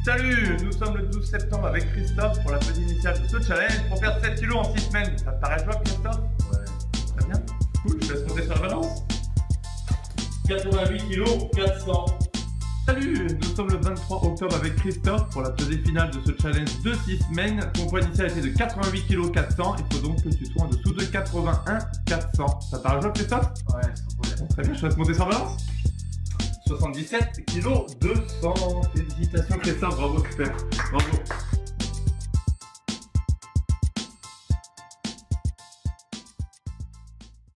Salut, nous sommes le 12 septembre avec Christophe pour la petite initiale de ce challenge pour perdre 7 kilos en 6 semaines. Ça te paraît jouable, Christophe? Ouais. Très bien. Cool, je te laisse monter sur la balance. 88 kg, 400. Salut, nous sommes le 23 octobre avec Christophe pour la deuxième finale de ce challenge de 6 semaines. Ton poids initial était de 88 kg 400. Il faut donc que tu sois en dessous de 81 400. Ça te paraît jouable, Christophe? Ouais, sans problème. Très bien, je te laisse monter sur la balance. 77 kg 200. Félicitations Christophe, bravo, super. Bravo.